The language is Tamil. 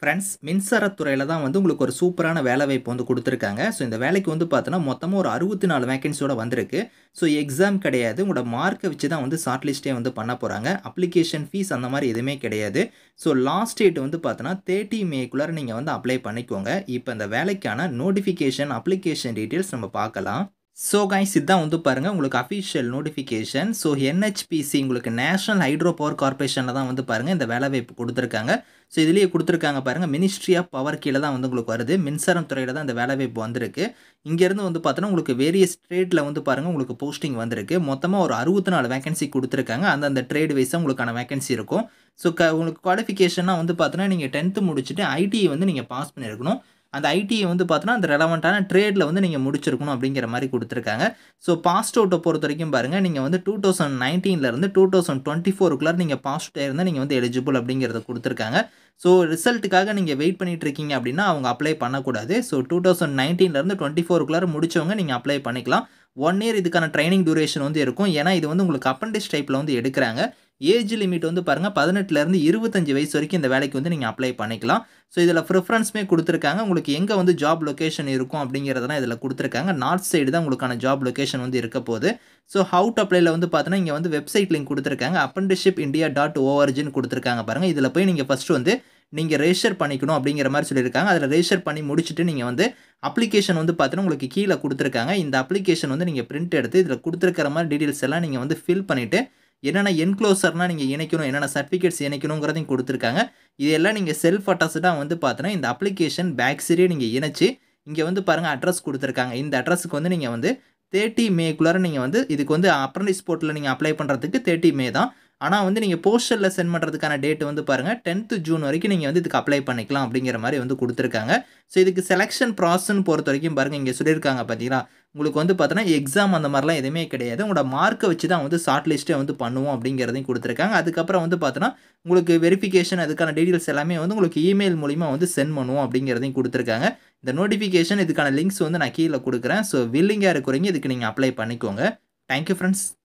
ஃப்ரெண்ட்ஸ் மின்சாரத்துறையில தான் வந்து உங்களுக்கு ஒரு சூப்பரான வேலைவாய்ப்பு வந்து குடுத்துருக்காங்க. ஸோ இந்த வேலைக்கு வந்து பார்த்தோன்னா, மொத்தமா ஒரு 64 வேக்கன்ஸியோட வந்திருக்கு. ஸோ எக்ஸாம் கிடையாது. உங்களோட மார்க்க வச்சு தான் வந்து ஷார்ட் லிஸ்ட்டே வந்து பண்ண போறாங்க. அப்ளிகேஷன் ஃபீஸ் அந்த மாரி எதுவுமே கிடையாது. ஸோ லாஸ்ட் டேட் வந்து பார்த்தோன்னா, 30 மேக்குள்ளார நீங்க வந்து அப்ளை பண்ணிக்கோங்க. இப்ப இந்த வேலைக்கான நோட்டிஃபிகேஷன், அப்ளிகேஷன் டீட்டெயில்ஸ் நம்ம பார்க்கலாம். ஸோ கைஸ் இதான் வந்து பாருங்க உங்களுக்கு அஃபிஷியல் நோட்டிஃபிகேஷன். ஸோ NHPC உங்களுக்கு நேஷனல் ஹைட்ரோ பவர் கார்ப்பரேஷன்ல தான் வந்து பாருங்க இந்த வேலைவாய்ப்பு குடுத்துருக்காங்க. ஸோ இதிலேயே குடுத்துருக்காங்க பாருங்க மினிஸ்ட்ரி ஆஃப் பவர் கீழ தான் வந்து உங்களுக்கு வருது. மின்சாரம் துறையில தான் இந்த வேலைவாய்ப்பு வந்திருக்கு. இங்கேருந்து வந்து பார்த்தோன்னா, உங்களுக்கு வேரியஸ் ட்ரேட்ல வந்து பாருங்க உங்களுக்கு போஸ்டிங் வந்திருக்கு. மொத்தமா ஒரு 64 வேக்கன்சி குடுத்துருக்காங்க. அந்தந்த ட்ரேட் வைஸா உங்களுக்கான வேக்கன்சி இருக்கும். ஸோ உங்களுக்கு குவாலிஃபிகேஷன்னா வந்து பார்த்தோன்னா, நீங்க 10த் முடிச்சுட்டு ஐடிஐ வந்து நீங்க பாஸ் பண்ணியிருக்கணும். அந்த ஐடிஐ வந்து பார்த்தோன்னா, அந்த ரெலவென்ட்டான ட்ரேட்ல வந்து நீங்க முடிச்சிருக்கணும் அப்படிங்கிற மாரி குடுத்துருக்காங்க. ஸோ பாஸ்ட் அவுட்ட பொறுத்தவரைக்கும் பாருங்க, நீங்க வந்து 2019ல இருந்து 2024க்குள்ளார நீங்க பாஸ் அவுட் ஆயிருந்தா நீங்க வந்து எலிஜிபிள் அப்படிங்கிறத குடுத்துருக்காங்க. ஸோ ரிசல்ட்டுக்காக நீங்க வெயிட் பண்ணிட்டு இருக்கீங்க அப்படின்னா, அவங்க அப்ளை பண்ணக்கூடாது. ஸோ 2019ல இருந்து 24க்குள்ளார முடிச்சவங்க நீங்க அப்ளை பண்ணிக்கலாம். 1 இயர் இதுக்கான ட்ரெய்னிங் டியூரேஷன் வந்து இருக்கும். ஏன்னா, இது வந்து உங்களுக்கு அப்ரண்டிஸ் டைப்ல வந்து எடுக்குறாங்க. ஏஜ் லிமிட் வந்து பாருங்க 18ல இருந்து 25 வயசு வரைக்கும் இந்த வேலைக்கு வந்து நீங்க அப்ளை பண்ணிக்கலாம். ஸோ இதில ப்ரிஃபரன்ஸுமே குடுத்துருக்காங்க. உங்களுக்கு எங்க வந்து ஜாப் லொகேஷன் இருக்கும் அப்படிங்கிறதெல்லாம் இதில குடுத்துருக்காங்க. நார்த் சைடு தான் உங்களுக்கான ஜாப் லொகேஷன் வந்து இருக்க போது. ஸோ ஹவ் டு அப்ளைல வந்து பார்த்தோன்னா, இங்க வந்து வெப்சைட் லிங்க் குடுத்துருக்காங்க. apprenticeshipindia.orgன்னு குடுத்துருக்காங்க பாருங்க. இதில போய் நீங்க ஃபர்ஸ்ட் வந்து நீங்க ரெஜிஸ்டர் பண்ணிக்கணும் அப்படிங்கிற மாரி சொல்லியிருக்காங்க. அதில ரெஜிஸ்டர் பண்ணி முடிச்சுட்டு நீங்க வந்து அப்ளிகேஷன் வந்து பார்த்தோன்னா, உங்களுக்கு கீழ குடுத்துருக்காங்க. இந்த அப்ளிகேஷன் வந்து நீங்க பிரிண்ட் எடுத்து இதில குடுத்துருக்கிற மாரி டீட்டெயில்ஸ் எல்லாம் நீங்க வந்து ஃபில் பண்ணிட்டு, என்னென்ன என்க்ளோசர்லாம் நீங்க இணைக்கணும், என்னென்ன சர்டிஃபிகேட்ஸ் இணைக்கணுங்கிறதையும் குடுத்துருக்காங்க. இதெல்லாம் நீங்க செல்ஃப் அட்டஸ்டடா வந்து பார்த்தோன்னா, இந்த அப்ளிகேஷன் பேக் சைடே நீங்க இணைச்சு, இங்க வந்து பாருங்க அட்ரஸ் குடுத்துருக்காங்க. இந்த அட்ரஸ்க்கு வந்து நீங்க வந்து 30 மேக்குள்ளார நீங்க வந்து இதுக்கு வந்து அப்ரண்டிஸ் போர்ட்டல்ல நீங்க அப்ளை பண்றதுக்கு 30 மே தான். ஆனா வந்து நீங்க போஸ்டல்ல சென்ட் பண்றதுக்கான டேட் வந்து பாருங்க 10த் ஜூன் வரைக்கும் நீங்க வந்து இதுக்கு அப்ளை பண்ணிக்கலாம் அப்படிங்கிற மாரி வந்து குடுத்துருக்காங்க. ஸோ இதுக்கு செலக்ஷன் ப்ராசஸ்ன்னு பொறுத்தவரைக்கும் பாருங்க, இங்க சொல்லியிருக்காங்க பார்த்தீங்களா? உங்களுக்கு வந்து பார்த்தோன்னா, எக்ஸாம் அந்த மாரிலாம் எதுவுமே கிடையாது. உங்களோட மார்க்க வச்சு தான் வந்து ஷார்ட் லிஸ்ட்டே வந்து பண்ணுவோம் அப்படிங்கிறதையும் குடுத்துருக்காங்க. அதுக்கப்புறம் வந்து பார்த்தோன்னா, உங்களுக்கு வெரிஃபிகேஷன் அதுக்கான டீட்டெயில்ஸ் எல்லாமே வந்து உங்களுக்கு இமெயில் மூலியமா வந்து சென்ட் பண்ணுவோம் அப்படிங்கிறதையும் குடுத்துருக்காங்க. இந்த நோட்டிஃபிகேஷன் இதுக்கான லிங்க்ஸ் வந்து நான் கீழ குடுக்குறேன். ஸோ வில்லிங்கா இருக்கிறவங்க இதுக்கு நீங்க அப்ளை பண்ணிக்கோங்க. Thank you friends.